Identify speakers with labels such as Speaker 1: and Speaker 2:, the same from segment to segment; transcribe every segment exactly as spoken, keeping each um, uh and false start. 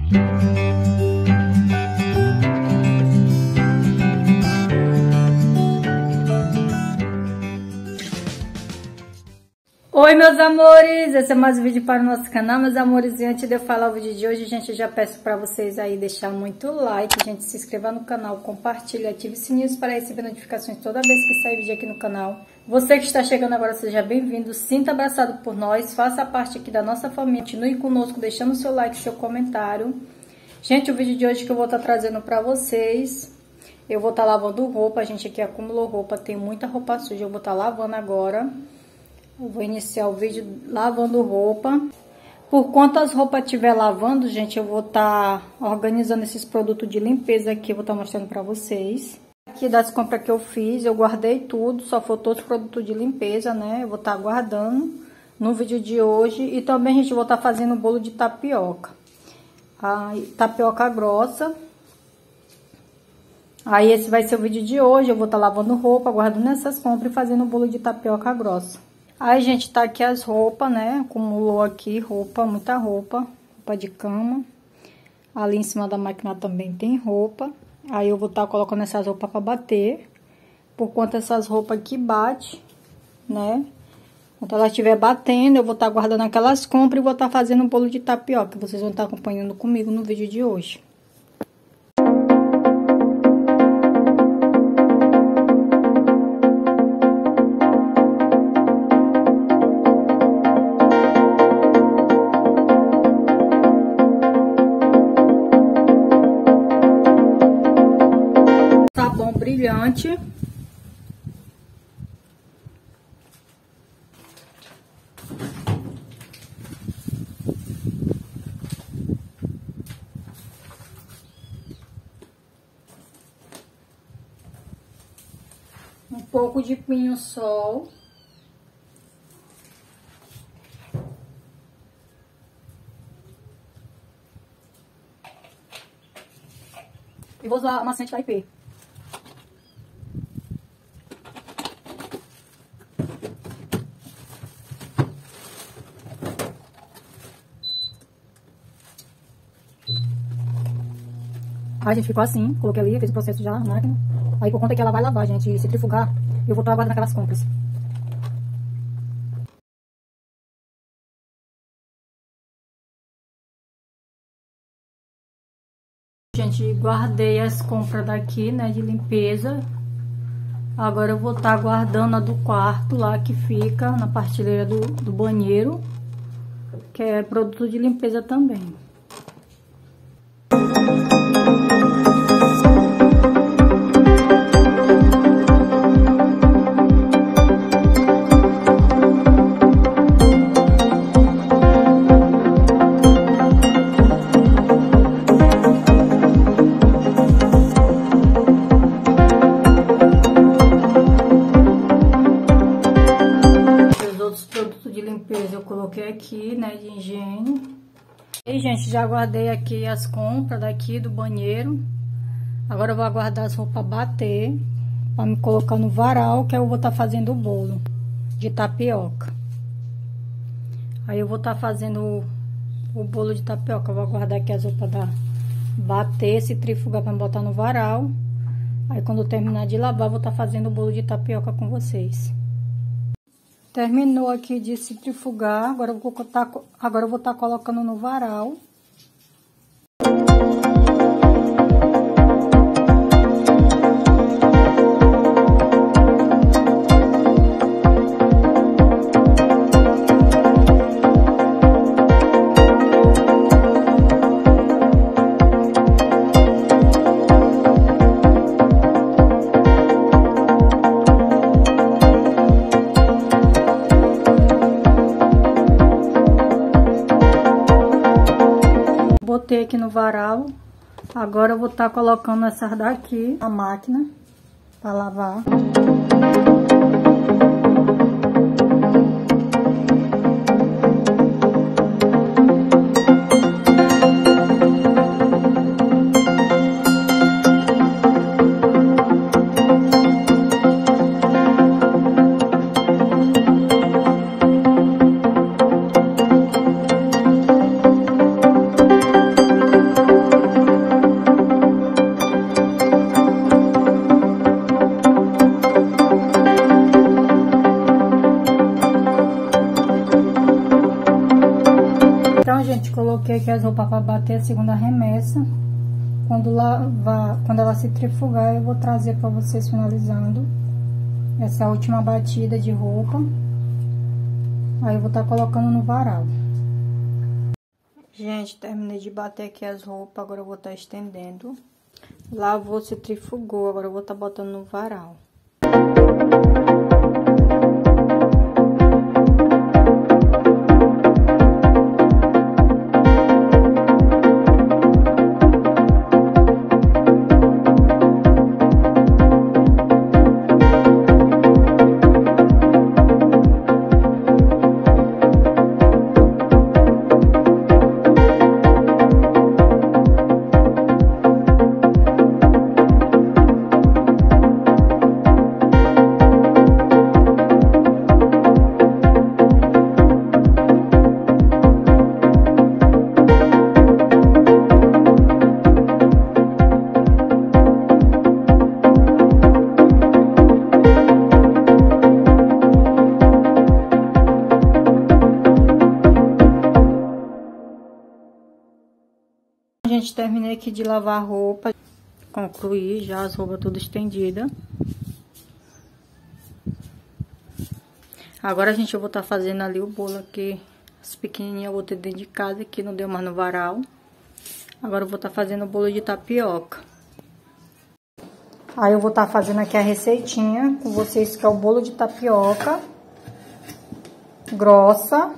Speaker 1: Oi meus amores, esse é mais um vídeo para o nosso canal, meus amores. E antes de eu falar o vídeo de hoje, gente, eu já peço para vocês aí deixar muito like, gente, se inscrever no canal, compartilhe, ative o sininho para receber notificações toda vez que sair vídeo aqui no canal. Você que está chegando agora, seja bem-vindo, sinta abraçado por nós, faça parte aqui da nossa família, continue conosco deixando seu like, seu comentário. Gente, o vídeo de hoje que eu vou estar trazendo para vocês, eu vou estar lavando roupa, a gente aqui acumulou roupa, tem muita roupa suja, eu vou estar lavando agora. Eu vou iniciar o vídeo lavando roupa. Por quanto as roupas estiver lavando, gente, eu vou estar tá organizando esses produtos de limpeza aqui. Eu vou estar tá mostrando pra vocês. Aqui das compras que eu fiz, eu guardei tudo. Só faltou os produtos de limpeza, né? Eu vou estar tá guardando no vídeo de hoje. E também, gente, eu vou estar tá fazendo bolo de tapioca. A tapioca grossa. Aí esse vai ser o vídeo de hoje. Eu vou estar tá lavando roupa, guardando essas compras e fazendo bolo de tapioca grossa. Aí, gente, tá aqui as roupas, né? Acumulou aqui roupa, muita roupa. Roupa de cama. Ali em cima da máquina também tem roupa. Aí eu vou estar tá colocando essas roupas pra bater. Por quanto essas roupas aqui bate, né? Quando ela estiver batendo, eu vou estar tá guardando aquelas compras e vou estar tá fazendo um bolo de tapioca. Vocês vão estar tá acompanhando comigo no vídeo de hoje. Brilhante. Um pouco de pinho-sol. E vou usar amaciante da I P. Aí, gente, ficou assim, coloquei ali, fiz o processo já na máquina. Aí, por conta que ela vai lavar, gente, e centrifugar, eu vou estar aguardando aquelas compras. Gente, guardei as compras daqui, né, de limpeza. Agora eu vou estar guardando a do quarto lá, que fica na prateleira do, do banheiro, que é produto de limpeza também. Eu coloquei aqui, né, de higiene. E, gente, já guardei aqui as compras daqui do banheiro. Agora eu vou aguardar as roupas bater para me colocar no varal, que eu vou estar tá fazendo o bolo de tapioca. Aí eu vou estar tá fazendo o, o bolo de tapioca. Eu vou aguardar aqui as roupas da bater, se trifugar para botar no varal. Aí quando eu terminar de lavar, eu vou estar tá fazendo o bolo de tapioca com vocês. Terminou aqui de centrifugar, agora eu vou estar agora eu vou estar colocando no varal. Botei aqui no varal. Agora eu vou estar colocando essas daqui na máquina para lavar. roupa para bater a segunda remessa. Quando, lavar, quando ela se trifugar, eu vou trazer para vocês finalizando essa última batida de roupa. Aí eu vou estar tá colocando no varal. Gente, terminei de bater aqui as roupas, agora eu vou estar tá estendendo. Lavou, se trifugou, agora eu vou estar tá botando no varal. Gente, terminei aqui de lavar a roupa, concluí já as roupas tudo estendida. Agora, gente, eu vou estar tá fazendo ali o bolo aqui, as pequenininhas eu vou ter dentro de casa, que não deu mais no varal. Agora eu vou estar tá fazendo o bolo de tapioca. Aí eu vou estar tá fazendo aqui a receitinha com vocês, que é o bolo de tapioca grossa.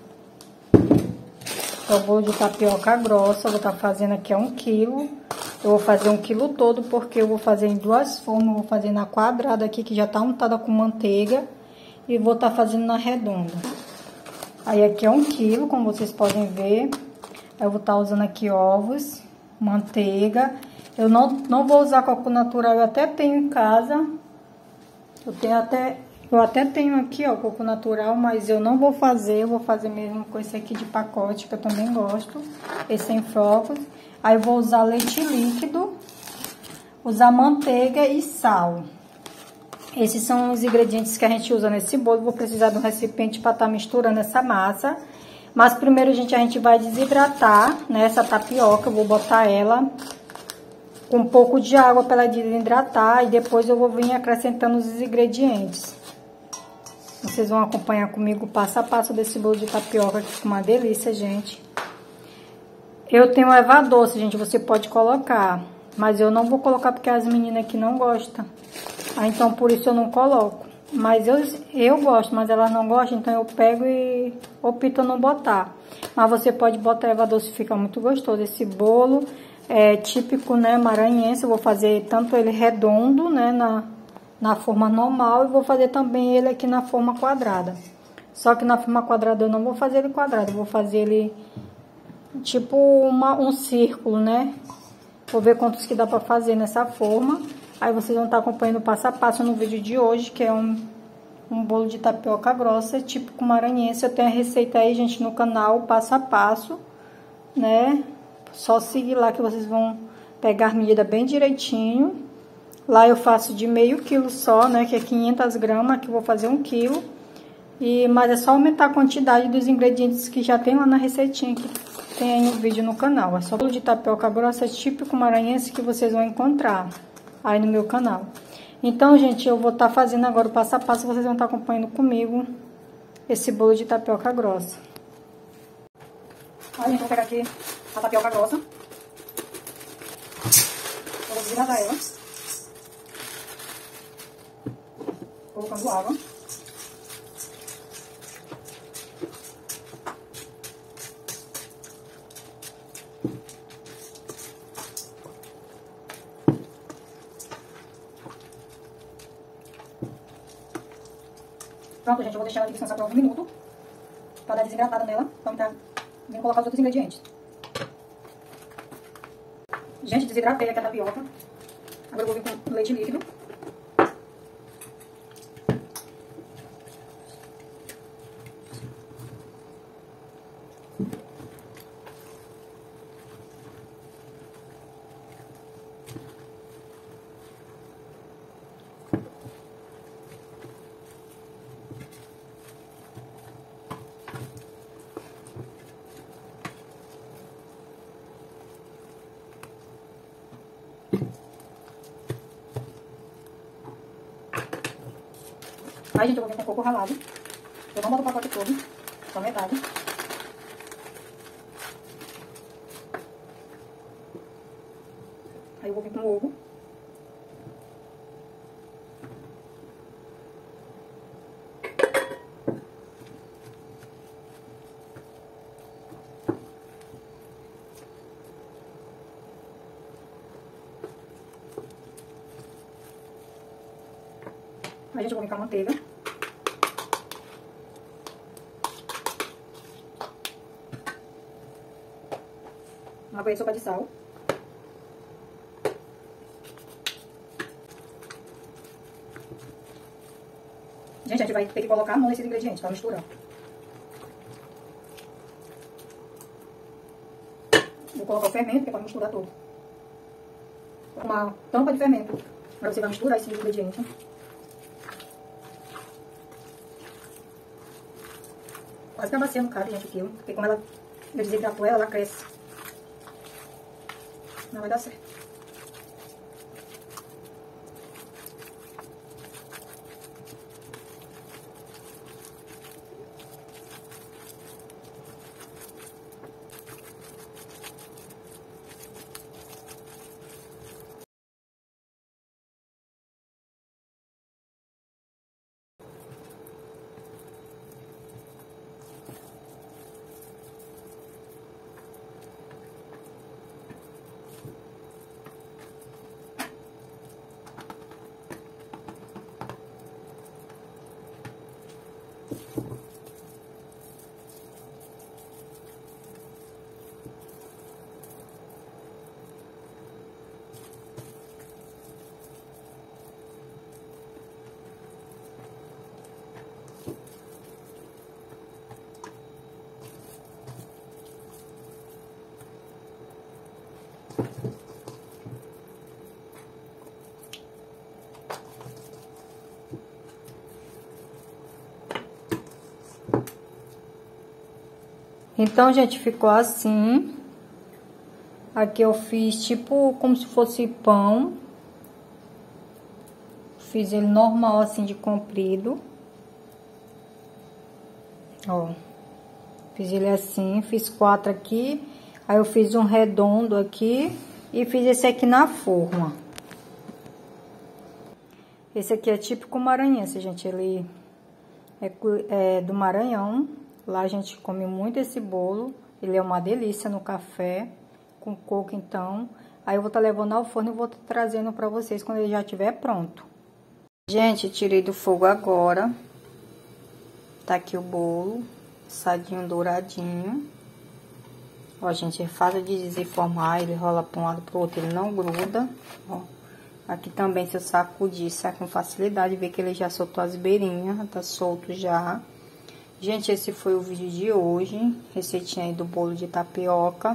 Speaker 1: É o bolo de tapioca grossa, eu vou estar fazendo aqui a um quilo. Eu vou fazer um quilo todo, porque eu vou fazer em duas formas. Vou fazer na quadrada aqui, que já tá untada com manteiga. E vou estar fazendo na redonda. Aí aqui é um quilo, como vocês podem ver. Aí eu vou estar usando aqui ovos, manteiga. Eu não, não vou usar coco natural, eu até tenho em casa. Eu tenho até... Eu até tenho aqui, ó, coco natural, mas eu não vou fazer, eu vou fazer mesmo com esse aqui de pacote, que eu também gosto, esse sem flocos. Aí eu vou usar leite líquido, usar manteiga e sal. Esses são os ingredientes que a gente usa nesse bolo. Vou precisar de um recipiente para estar misturando essa massa. Mas primeiro, gente, a gente vai desidratar, né, essa tapioca. Eu vou botar ela com um pouco de água para ela desidratar e depois eu vou vir acrescentando os ingredientes. Vocês vão acompanhar comigo o passo a passo desse bolo de tapioca, que fica uma delícia, gente. Eu tenho erva doce, gente, você pode colocar, mas eu não vou colocar porque as meninas aqui não gostam. Ah, então por isso eu não coloco. Mas eu, eu gosto, mas elas não gostam, então eu pego e opto não botar. Mas você pode botar erva doce, fica muito gostoso. Esse bolo é típico, né, maranhense. Eu vou fazer tanto ele redondo, né, na... na forma normal, e vou fazer também ele aqui na forma quadrada. Só que na forma quadrada eu não vou fazer ele quadrado, eu vou fazer ele tipo uma, um círculo, né? Vou ver quantos que dá pra fazer nessa forma. Aí vocês vão estar acompanhando passo a passo no vídeo de hoje, que é um, um bolo de tapioca grossa, típico maranhense. Eu tenho a receita aí, gente, no canal, passo a passo, né? Só seguir lá que vocês vão pegar a medida bem direitinho. Lá eu faço de meio quilo só, né, que é quinhentas gramas, aqui eu vou fazer um quilo. E, mas é só aumentar a quantidade dos ingredientes que já tem lá na receitinha, que tem aí no vídeo no canal. É só bolo de tapioca grossa típico maranhense que vocês vão encontrar aí no meu canal. Então, gente, eu vou estar fazendo agora o passo a passo, vocês vão estar acompanhando comigo esse bolo de tapioca grossa. Aí, eu vou pegar aqui a tapioca grossa. Eu vou desidratar ela. Colocando água. Pronto, gente, eu vou deixar ela descansar por um minuto para dar desidratada nela. Então tá, vou colocar os outros ingredientes. Gente, desidratei aqui a tapioca. Agora eu vou vir com leite líquido. Aí, gente, eu vou vir com coco ralado. Eu não boto o pacote todo, só metade. Aí eu vou vir com o ovo. Aí, gente, eu vou vir com a manteiga. Uma colher de sopa de sal. Gente, a gente vai ter que colocar a mão nesses ingredientes para misturar. Vou colocar o fermento, que é para misturar tudo. Uma tampa de fermento, para você vai misturar esses ingredientes. Quase que a bacia não cabe, gente, o quilo. Porque como ela desidratou ela, ela cresce. Não vai dar certo. Então, gente, ficou assim. Aqui eu fiz tipo como se fosse pão. Fiz ele normal, assim, de comprido. Ó. Fiz ele assim, fiz quatro aqui. Aí eu fiz um redondo aqui. E fiz esse aqui na forma. Esse aqui é típico maranhense, gente. Ele é, é do Maranhão. Lá a gente come muito esse bolo. Ele é uma delícia no café, com coco, então. Aí eu vou estar levando ao forno e vou estar trazendo pra vocês quando ele já estiver pronto. Gente, tirei do fogo agora. Tá aqui o bolo, assadinho, douradinho. Ó, gente, é fácil de desenformar, ele rola pra um lado pro outro, ele não gruda. Ó, aqui também, se eu sacudir, sai com facilidade, vê que ele já soltou as beirinhas, tá solto já. Gente, esse foi o vídeo de hoje, receitinha aí do bolo de tapioca.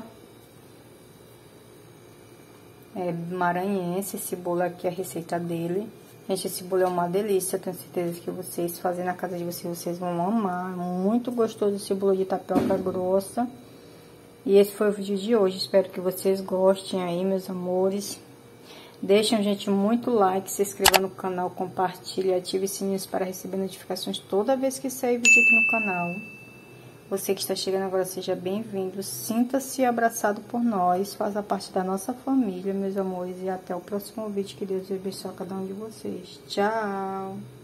Speaker 1: É maranhense, esse bolo aqui é a receita dele. Gente, esse bolo é uma delícia, tenho certeza que vocês fazendo na casa de vocês, vocês vão amar. Muito gostoso esse bolo de tapioca grossa. E esse foi o vídeo de hoje, espero que vocês gostem aí, meus amores. Deixem, gente, muito like, se inscreva no canal, compartilhe, ative o sininho para receber notificações toda vez que sair vídeo aqui no canal. Você que está chegando agora, seja bem-vindo, sinta-se abraçado por nós, faça parte da nossa família, meus amores, e até o próximo vídeo, que Deus abençoe a cada um de vocês. Tchau!